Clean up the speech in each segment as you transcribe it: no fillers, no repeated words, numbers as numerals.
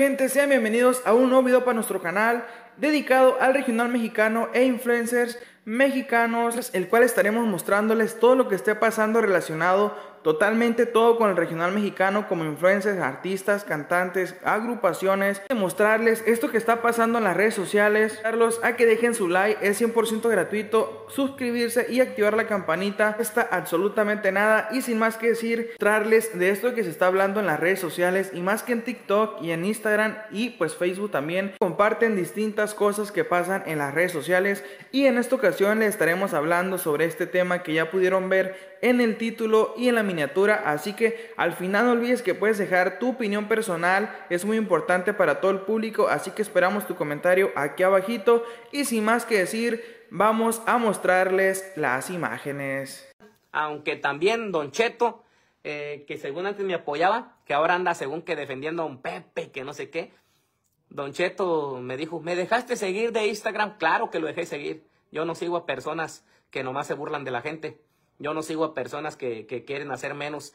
gente? Sean bienvenidos a un nuevo video para nuestro canal dedicado al regional mexicano e influencers mexicanos, el cual estaremos mostrándoles todo lo que esté pasando relacionado totalmente todo con el regional mexicano, como influencers, artistas, cantantes, agrupaciones, mostrarles esto que está pasando en las redes sociales, darlos a que dejen su like, es 100% gratuito, suscribirse y activar la campanita, no está absolutamente nada. Y sin más que decir, traerles de esto que se está hablando en las redes sociales, y más que en TikTok y en Instagram y pues Facebook también comparten distintas cosas que pasan en las redes sociales, y en esta ocasión les estaremos hablando sobre este tema que ya pudieron ver en el título y en la miniatura. Así que al final no olvides que puedes dejar tu opinión personal, es muy importante para todo el público, así que esperamos tu comentario aquí abajito. Y sin más que decir, vamos a mostrarles las imágenes. Aunque también Don Cheto, que según antes me apoyaba, que ahora anda según que defendiendo a Don Pepe, que no sé qué. Don Cheto me dijo, ¿me dejaste seguir de Instagram? Claro que lo dejé seguir. Yo no sigo a personas que nomás se burlan de la gente. Yo no sigo a personas que quieren hacer menos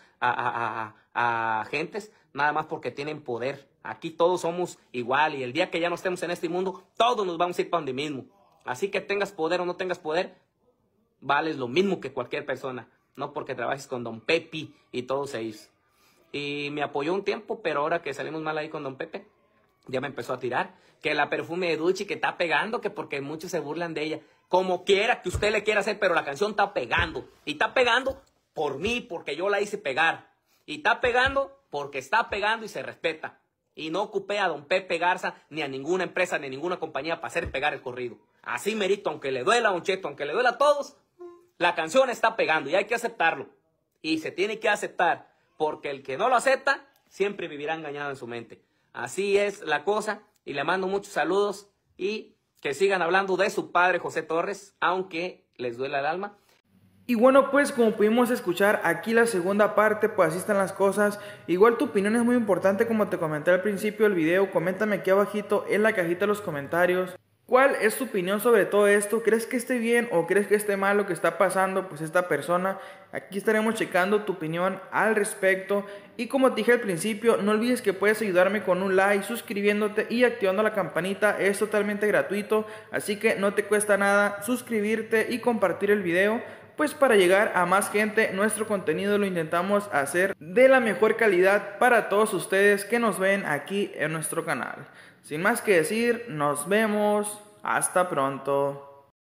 a gentes, nada más porque tienen poder. Aquí todos somos igual, y el día que ya no estemos en este mundo, todos nos vamos a ir para donde mismo. Así que tengas poder o no tengas poder, vales lo mismo que cualquier persona. No porque trabajes con Don Pepe y todos ellos. Y me apoyó un tiempo, pero ahora que salimos mal ahí con Don Pepe, ya me empezó a tirar. Que la perfume de Duchi que está pegando, que porque muchos se burlan de ella. Como quiera que usted le quiera hacer, pero la canción está pegando. Y está pegando por mí, porque yo la hice pegar. Y está pegando porque está pegando y se respeta. Y no ocupé a Don Pepe Garza, ni a ninguna empresa, ni a ninguna compañía para hacer pegar el corrido. Así merito, aunque le duela a Don Cheto, aunque le duela a todos, la canción está pegando y hay que aceptarlo. Y se tiene que aceptar, porque el que no lo acepta, siempre vivirá engañado en su mente. Así es la cosa, y le mando muchos saludos, y que sigan hablando de su padre José Torres, aunque les duela el alma. Y bueno, pues como pudimos escuchar aquí la segunda parte, pues así están las cosas. Igual tu opinión es muy importante, como te comenté al principio del video. Coméntame aquí abajito en la cajita de los comentarios ¿cuál es tu opinión sobre todo esto? ¿Crees que esté bien o crees que esté mal lo que está pasando pues esta persona? Aquí estaremos checando tu opinión al respecto. Y como te dije al principio, no olvides que puedes ayudarme con un like, suscribiéndote y activando la campanita. Es totalmente gratuito, así que no te cuesta nada suscribirte y compartir el video, pues para llegar a más gente. Nuestro contenido lo intentamos hacer de la mejor calidad para todos ustedes que nos ven aquí en nuestro canal. Sin más que decir, nos vemos. Hasta pronto.